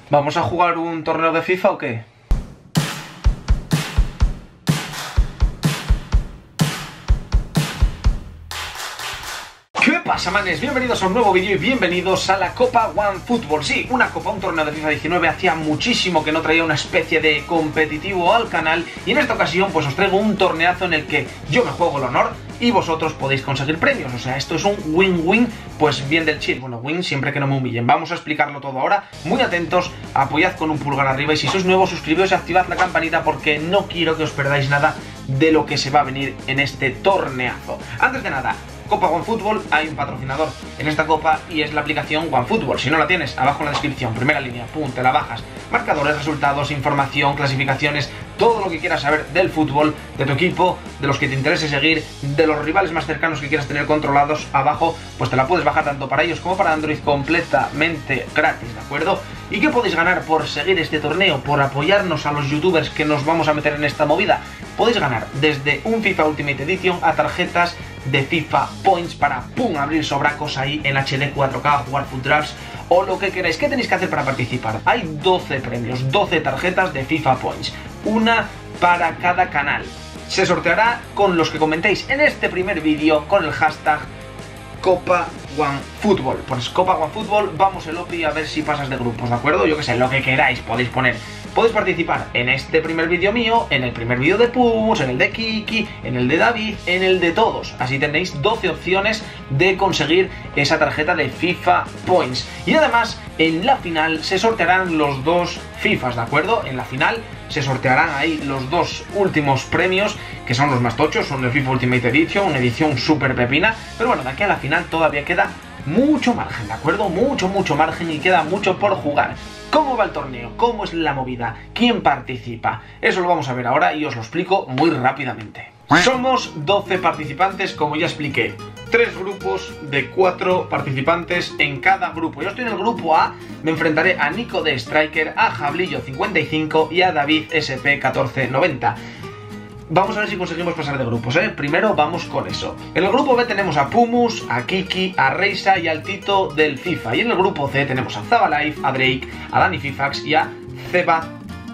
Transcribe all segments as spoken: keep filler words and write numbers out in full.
¿Vamos a jugar un torneo de FIFA o qué? ¿Qué pasa, manes? Bienvenidos a un nuevo vídeo y bienvenidos a la Copa OneFootball. Sí, una copa, un torneo de FIFA diecinueve. Hacía muchísimo que no traía una especie de competitivo al canal y en esta ocasión pues os traigo un torneazo en el que yo me juego el honor y vosotros podéis conseguir premios. O sea, esto es un win-win, pues bien del chill. Bueno, win siempre que no me humillen. Vamos a explicarlo todo ahora. Muy atentos, apoyad con un pulgar arriba y si sois nuevos suscribíos y activad la campanita porque no quiero que os perdáis nada de lo que se va a venir en este torneazo. Antes de nada, Copa OneFootball, hay un patrocinador en esta copa y es la aplicación OneFootball. Si no la tienes, abajo en la descripción, primera línea, pum, te la bajas. Marcadores, resultados, información, clasificaciones, todo lo que quieras saber del fútbol, de tu equipo, de los que te interese seguir, de los rivales más cercanos que quieras tener controlados, abajo, pues te la puedes bajar tanto para ellos como para Android completamente gratis, ¿de acuerdo? ¿Y qué podéis ganar por seguir este torneo, por apoyarnos a los youtubers que nos vamos a meter en esta movida? Podéis ganar desde un FIFA Ultimate Edition a tarjetas de FIFA Points para, pum, abrir sobracos ahí en H D cuatro K, jugar Full Drafts o lo que queráis. ¿Qué tenéis que hacer para participar? Hay doce premios, doce tarjetas de FIFA Points, una para cada canal. Se sorteará con los que comentéis en este primer vídeo con el hashtag Copa OneFootball. Pues Copa OneFootball, vamos el O P I a ver si pasas de grupos, ¿de acuerdo? Yo que sé, lo que queráis podéis poner. Podéis participar en este primer vídeo mío, en el primer vídeo de Pumus, en el de Kiki, en el de David, en el de todos. Así tenéis doce opciones de conseguir esa tarjeta de FIFA Points. Y además, en la final se sortearán los dos FIFAs, ¿de acuerdo? En la final se sortearán ahí los dos últimos premios, que son los más tochos, son el FIFA Ultimate Edition, una edición súper pepina. Pero bueno, de aquí a la final todavía queda mucho margen, ¿de acuerdo? Mucho, mucho margen y queda mucho por jugar. ¿Cómo va el torneo? ¿Cómo es la movida? ¿Quién participa? Eso lo vamos a ver ahora y os lo explico muy rápidamente. Somos doce participantes, como ya expliqué. Tres grupos de cuatro participantes en cada grupo. Yo estoy en el grupo A, me enfrentaré a Nico de Striker, a Jablillo cincuenta y cinco y a David S P catorce noventa. Vamos a ver si conseguimos pasar de grupos, ¿eh? Primero vamos con eso. En el grupo B tenemos a Pumus, a Kiki, a Reisa y al Tito del FIFA. Y en el grupo C tenemos a Zabalife, a Drake, a Dani Fifax y a Zeba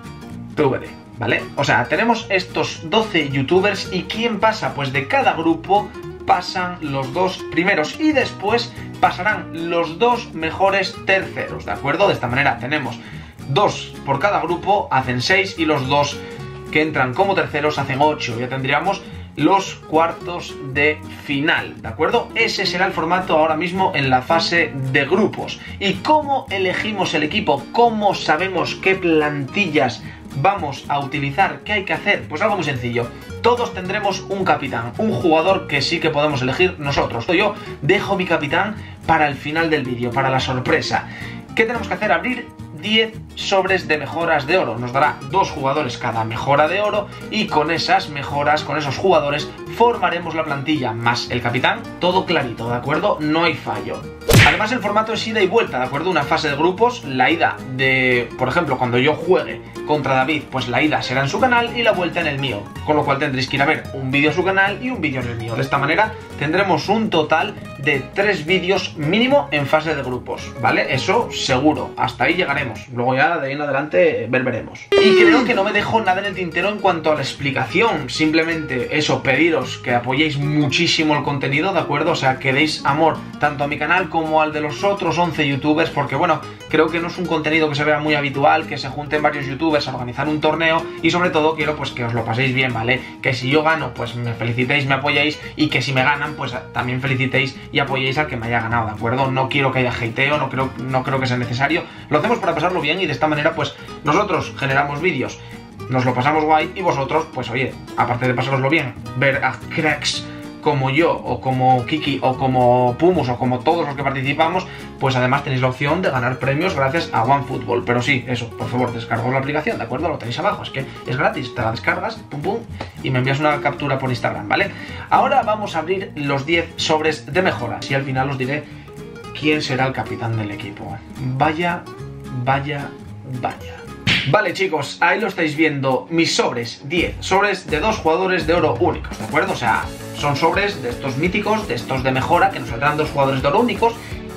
T V D, ¿vale? O sea, tenemos estos doce youtubers y ¿quién pasa? Pues de cada grupo pasan los dos primeros y después pasarán los dos mejores terceros, ¿de acuerdo? De esta manera tenemos dos por cada grupo, hacen seis y los dos que entran como terceros hacen ocho. Ya tendríamos los cuartos de final, ¿de acuerdo? Ese será el formato ahora mismo en la fase de grupos. ¿Y cómo elegimos el equipo? ¿Cómo sabemos qué plantillas vamos a utilizar? ¿Qué hay que hacer? Pues algo muy sencillo. Todos tendremos un capitán, un jugador que sí que podemos elegir nosotros. Yo dejo mi capitán para el final del vídeo, para la sorpresa. ¿Qué tenemos que hacer? Abrir diez sobres de mejoras de oro. Nos dará dos jugadores cada mejora de oro y con esas mejoras, con esos jugadores, formaremos la plantilla más el capitán. Todo clarito, ¿de acuerdo? No hay fallo. Además el formato es ida y vuelta, ¿de acuerdo? Una fase de grupos, la ida de, por ejemplo, cuando yo juegue contra David, pues la ida será en su canal y la vuelta en el mío. Con lo cual tendréis que ir a ver un vídeo en su canal y un vídeo en el mío. De esta manera tendremos un total de tres vídeos mínimo en fase de grupos, ¿vale? Eso seguro, hasta ahí llegaremos. Luego ya de ahí en adelante ver veremos. Y creo que no me dejo nada en el tintero en cuanto a la explicación. Simplemente eso, pediros que apoyéis muchísimo el contenido, ¿de acuerdo? O sea, que deis amor tanto a mi canal como al de los otros once youtubers, porque bueno, creo que no es un contenido que se vea muy habitual, que se junten varios youtubers a organizar un torneo y sobre todo quiero pues que os lo paséis bien, ¿vale? Que si yo gano, pues me felicitéis, me apoyéis y que si me ganan, pues también felicitéis y apoyéis al que me haya ganado, ¿de acuerdo? No quiero que haya hateo, no creo, no creo que sea necesario. Lo hacemos para pasarlo bien y de esta manera pues nosotros generamos vídeos, nos lo pasamos guay y vosotros, pues oye, aparte de pasároslo bien, ver a cracks como yo, o como Kiki, o como Pumus, o como todos los que participamos, pues además tenéis la opción de ganar premios gracias a OneFootball. Pero sí, eso, por favor, descargaos la aplicación, ¿de acuerdo? Lo tenéis abajo, es que es gratis, te la descargas, pum pum, y me envías una captura por Instagram, ¿vale? Ahora vamos a abrir los diez sobres de mejoras y al final os diré quién será el capitán del equipo. Vaya, vaya, vaya. Vale chicos, ahí lo estáis viendo, mis sobres, diez sobres de dos jugadores de oro únicos, ¿de acuerdo? O sea, son sobres de estos míticos, de estos de mejora, que nos saldrán dos jugadores de oro únicos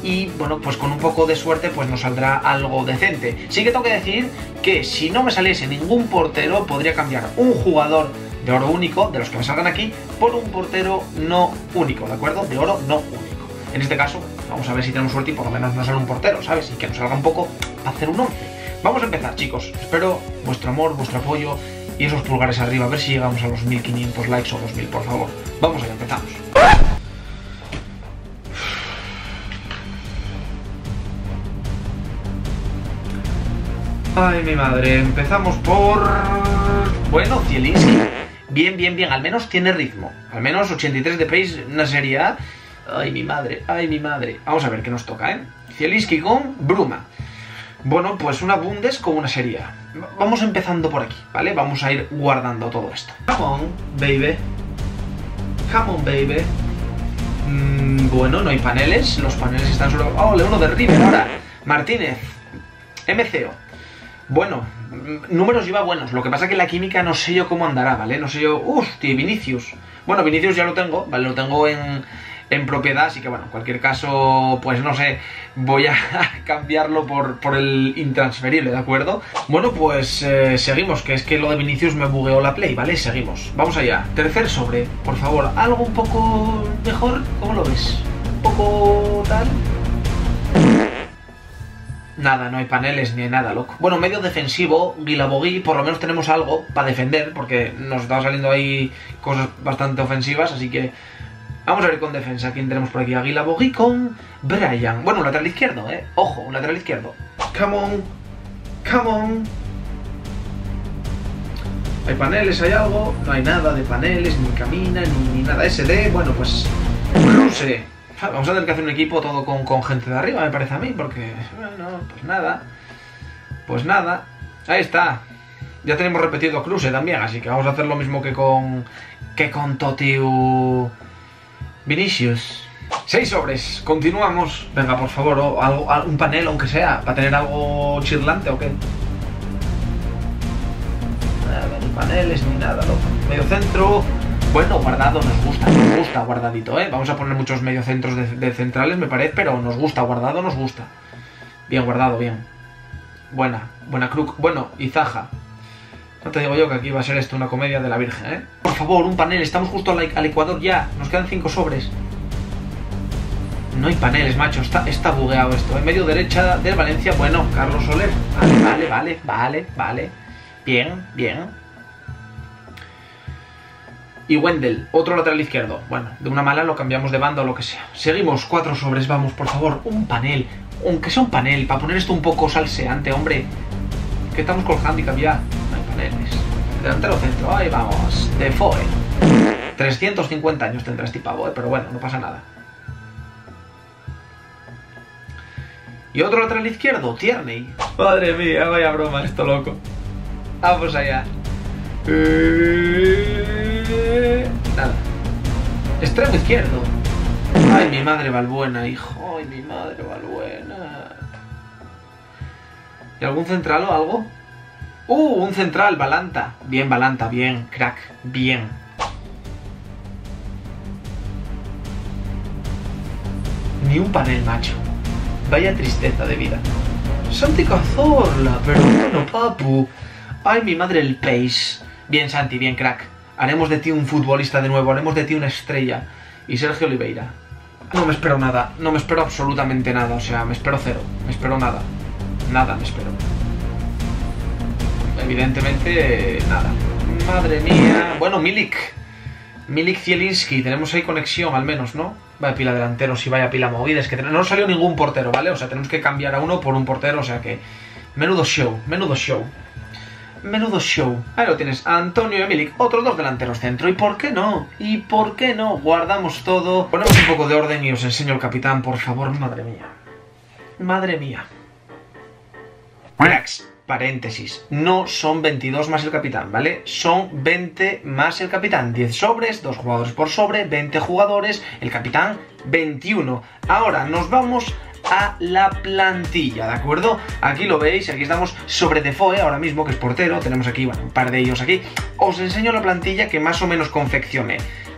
y bueno, pues con un poco de suerte pues nos saldrá algo decente. Sí que tengo que decir que si no me saliese ningún portero, podría cambiar un jugador de oro único, de los que me salgan aquí, por un portero no único, ¿de acuerdo? De oro no único. En este caso, vamos a ver si tenemos suerte y por lo menos nos sale un portero, ¿sabes? Y que nos salga un poco para hacer un once. Vamos a empezar, chicos. Espero vuestro amor, vuestro apoyo y esos pulgares arriba, a ver si llegamos a los mil quinientos likes o dos mil, por favor. Vamos allá, empezamos. Ay, mi madre, empezamos por... Bueno, Zielinski. Bien, bien, bien, al menos tiene ritmo. Al menos ochenta y tres de pace, una serie A. Ay, mi madre, ay, mi madre. Vamos a ver qué nos toca, ¿eh? Zielinski con Bruma. Bueno, pues una Bundes con una serie A. Vamos empezando por aquí, ¿vale? Vamos a ir guardando todo esto. Come on, baby. Come on, baby. Mm, bueno, no hay paneles. Los paneles están sobre... Oh, uno de River ahora. Martínez. M C O. Bueno, números lleva buenos. Lo que pasa es que la química no sé yo cómo andará, ¿vale? No sé yo... Uf, tío, Vinicius. Bueno, Vinicius ya lo tengo, ¿vale? Lo tengo en... en propiedad, así que bueno, en cualquier caso, pues no sé, voy a cambiarlo por, por el intransferible, ¿de acuerdo? Bueno, pues eh, seguimos, que es que lo de Vinicius me bugueó la play, ¿vale? Seguimos, vamos allá. Tercer sobre, por favor, algo un poco mejor, ¿cómo lo ves? ¿Un poco tal? Nada, no hay paneles ni hay nada, loco. Bueno, medio defensivo, Guilabogui, por lo menos tenemos algo para defender, porque nos estaba saliendo ahí cosas bastante ofensivas, así que... Vamos a ver con defensa, ¿quién tenemos por aquí? Guilabogui con Brian. Bueno, un lateral izquierdo, ¿eh? Ojo, un lateral izquierdo. Come on, come on. ¿Hay paneles? ¿Hay algo? No hay nada de paneles, ni camina, ni, ni nada. S D, bueno, pues... Cruce. Vamos a tener que hacer un equipo todo con, con gente de arriba, me parece a mí, porque... Bueno, pues nada. Pues nada. Ahí está. Ya tenemos repetido Cruce también, así que vamos a hacer lo mismo que con... Que con Totiu... Vinicius. Seis sobres, continuamos. Venga, por favor, o algo, un panel, aunque sea, para tener algo chirlante o qué. Nada, ni paneles ni nada, loco. Medio centro. Bueno, guardado, nos gusta, nos gusta guardadito, ¿eh? Vamos a poner muchos mediocentros de, de centrales, me parece, pero nos gusta, guardado nos gusta. Bien guardado, bien. Buena, buena Kruk. Bueno, y Zaha. No te digo yo que aquí va a ser esto una comedia de la Virgen, ¿eh? Por favor, un panel, estamos justo al, al Ecuador ya. Nos quedan cinco sobres. No hay paneles, macho, está, está bugueado esto. En medio derecha del Valencia, bueno, Carlos Soler. Vale, vale, vale, vale, vale. Bien, bien. Y Wendell, otro lateral izquierdo. Bueno, de una mala lo cambiamos de banda o lo que sea. Seguimos, cuatro sobres, vamos, por favor. Un panel, aunque sea un panel, para poner esto un poco salseante, hombre. Que estamos con handicap ya. No hay paneles. Delantero centro, ahí vamos. Defoe. trescientos cincuenta años tendrá este pavo, ¿eh? Pero bueno, no pasa nada. Y otro lateral izquierdo, Tierney. Madre mía, vaya broma esto, loco. Vamos allá. Nada. Extremo izquierdo. Ay, mi madre Valbuena, hijo. Ay, mi madre Valbuena. ¿Y algún central o algo? ¡Uh! Un central, Balanta. Bien, Balanta, bien, crack, bien. Ni un panel, macho. Vaya tristeza de vida. Santi Cazorla, pero bueno, papu. Ay, mi madre, el pace. Bien, Santi, bien, crack. Haremos de ti un futbolista de nuevo, haremos de ti una estrella. Y Sergio Oliveira. No me espero nada, no me espero absolutamente nada. O sea, me espero cero, me espero nada. Nada me espero. Evidentemente, nada. Madre mía. Bueno, Milik. Milik Zielinski. Tenemos ahí conexión, al menos, ¿no? Vaya pila delanteros y vaya pila movidas. Que no nos salió ningún portero, ¿vale? O sea, tenemos que cambiar a uno por un portero. O sea que... Menudo show, menudo show. Menudo show. Ahí lo tienes, Antonio y Milik, otros dos delanteros centro. ¿Y por qué no? ¿Y por qué no? Guardamos todo. Ponemos un poco de orden y os enseño el capitán, por favor. Madre mía. Madre mía. Cracks, paréntesis. No son veintidós más el capitán, ¿vale? Son veinte más el capitán. diez sobres, dos jugadores por sobre, veinte jugadores. El capitán, veintiuno. Ahora nos vamos a la plantilla, ¿de acuerdo? Aquí lo veis, aquí estamos sobre Defoe ahora mismo, que es portero. Tenemos aquí, bueno, un par de ellos aquí. Os enseño la plantilla que más o menos confeccioné.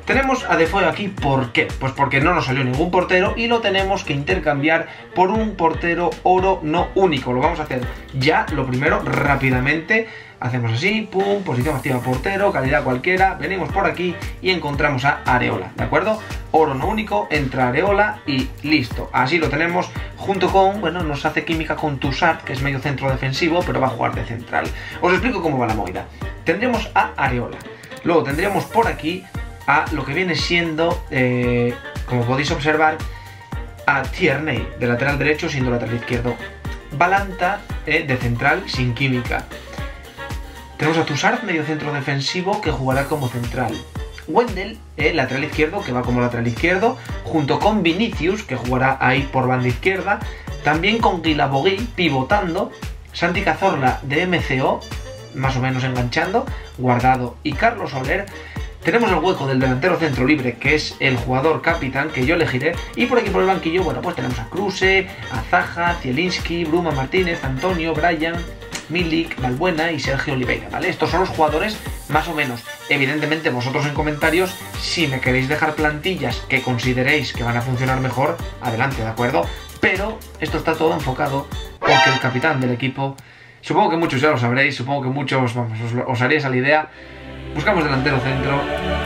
Tenemos a Defoe aquí, ¿por qué? Pues porque no nos salió ningún portero y lo tenemos que intercambiar por un portero oro no único. Lo vamos a hacer ya, lo primero, rápidamente. Hacemos así, pum, posición activa portero, calidad cualquiera, venimos por aquí y encontramos a Areola, ¿de acuerdo? Oro no único, entra Areola y listo. Así lo tenemos junto con, bueno, nos hace química con Toussaint, que es medio centro defensivo, pero va a jugar de central. Os explico cómo va la movida. Tendremos a Areola, luego tendríamos por aquí a lo que viene siendo, eh, como podéis observar, a Tierney, de lateral derecho, siendo lateral izquierdo. Balanta, eh, de central, sin química. Tenemos a Toussaint, medio centro defensivo, que jugará como central. Wendell, eh, lateral izquierdo, que va como lateral izquierdo, junto con Vinicius, que jugará ahí por banda izquierda. También con Guilabogui, pivotando. Santi Cazorla, de M C O, más o menos enganchando. Guardado y Carlos Soler. Tenemos el hueco del delantero centro libre, que es el jugador capitán, que yo elegiré. Y por aquí por el banquillo, bueno, pues tenemos a Kruse, a Zaha, Zielinski, Bruma Martínez, Antonio, Brian, Milik, Valbuena y Sergio Oliveira, ¿vale? Estos son los jugadores más o menos. Evidentemente vosotros en comentarios, si me queréis dejar plantillas que consideréis que van a funcionar mejor, adelante, ¿de acuerdo? Pero esto está todo enfocado porque el capitán del equipo, supongo que muchos ya lo sabréis, supongo que muchos, vamos, os, os haréis a la idea. Buscamos delantero centro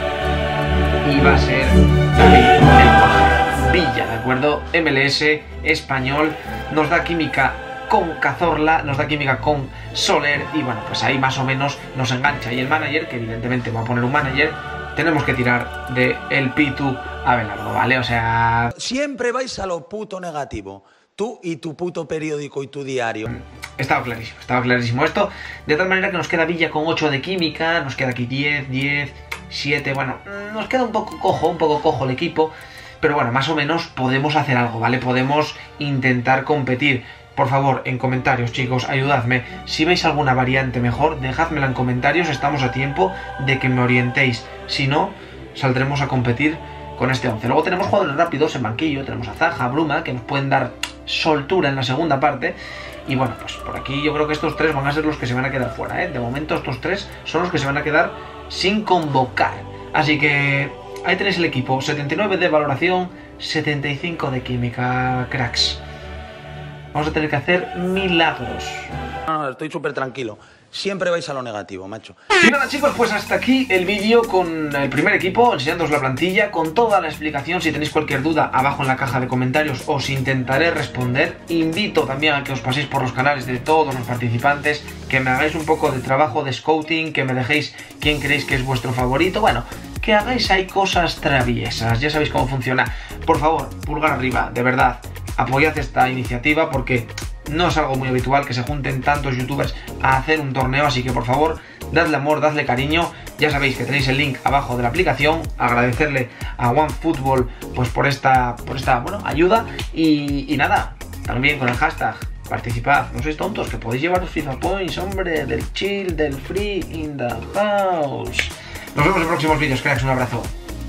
y va a ser David Villa, ¿de acuerdo? M L S, español, nos da química con Cazorla, nos da química con Soler y bueno, pues ahí más o menos nos engancha. Y el manager, que evidentemente va a poner un manager, tenemos que tirar de el Pitu Abelardo, ¿vale? O sea... Siempre vais a lo puto negativo. Tú y tu puto periódico y tu diario. Estaba clarísimo, estaba clarísimo esto. De tal manera que nos queda Villa con ocho de química, nos queda aquí diez, diez, siete, bueno, nos queda un poco cojo, un poco cojo el equipo. Pero bueno, más o menos podemos hacer algo, ¿vale? Podemos intentar competir. Por favor, en comentarios, chicos, ayudadme. Si veis alguna variante mejor, dejádmela en comentarios. Estamos a tiempo de que me orientéis. Si no, saldremos a competir con este once. Luego tenemos jugadores rápidos en banquillo. Tenemos a Zaha, Bruma, que nos pueden dar soltura en la segunda parte. Y bueno, pues por aquí yo creo que estos tres van a ser los que se van a quedar fuera, ¿eh? De momento estos tres son los que se van a quedar sin convocar. Así que ahí tenéis el equipo. setenta y nueve de valoración, setenta y cinco de química, cracks. Vamos a tener que hacer milagros. No, no, estoy súper tranquilo. Siempre vais a lo negativo, macho. Y nada, chicos, pues hasta aquí el vídeo con el primer equipo, enseñándoos la plantilla, con toda la explicación. Si tenéis cualquier duda, abajo en la caja de comentarios os intentaré responder. Invito también a que os paséis por los canales de todos los participantes, que me hagáis un poco de trabajo de scouting, que me dejéis quién creéis que es vuestro favorito. Bueno, que hagáis ahí cosas traviesas, ya sabéis cómo funciona. Por favor, pulgar arriba, de verdad, apoyad esta iniciativa porque no es algo muy habitual que se junten tantos youtubers a hacer un torneo, así que por favor, dadle amor, dadle cariño. Ya sabéis que tenéis el link abajo de la aplicación. Agradecerle a OneFootball pues por esta, por esta bueno, ayuda y, y nada, también con el hashtag participad, no sois tontos, que podéis llevaros FIFA Points, hombre, del chill, del free in the house. Nos vemos en próximos vídeos, cracks, un abrazo.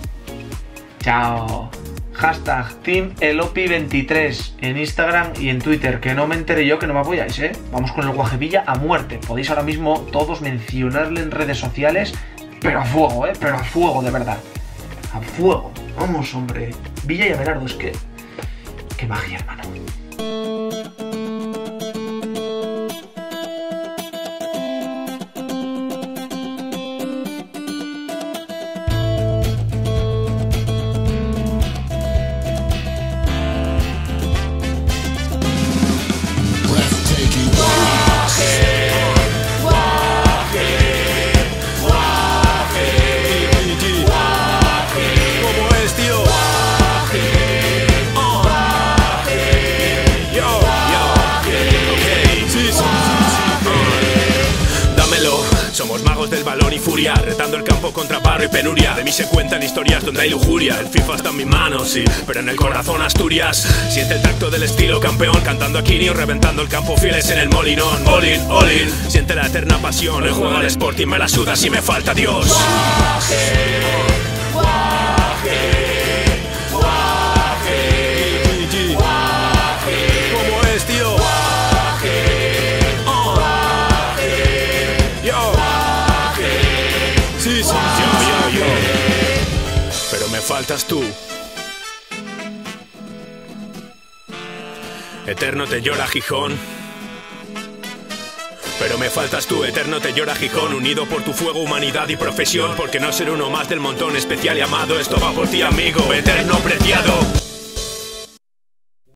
Chao. Hashtag Team Elopi veintitrés en Instagram y en Twitter. Que no me entere yo, que no me apoyáis, ¿eh? Vamos con el Guajevilla a muerte. Podéis ahora mismo todos mencionarle en redes sociales, pero a fuego, ¿eh? Pero a fuego, de verdad. A fuego. Vamos, hombre. Villa y Abelardo, es que... qué magia, hermano. Del balón y furia, retando el campo contra barro y penuria. De mí se cuentan historias donde hay lujuria. El FIFA está en mis manos, sí, pero en el corazón Asturias. Siente el tacto del estilo campeón, cantando a Kini o reventando el campo fieles en el molinón. All in, all in, siente la eterna pasión. El juego al Sporting me la suda si me falta Dios. Guaje, guaje, guaje, guaje. ¿Cómo es, tío? Guaje, oh. Guaje, yo. Sí, sí, yo, yo, yo. faltas tú. Eterno te llora Gijón, pero me faltas tú. Eterno te llora Gijón, unido por tu fuego, humanidad y profesión, porque no ser uno más del montón, especial y amado. Esto va por ti, amigo, eterno preciado.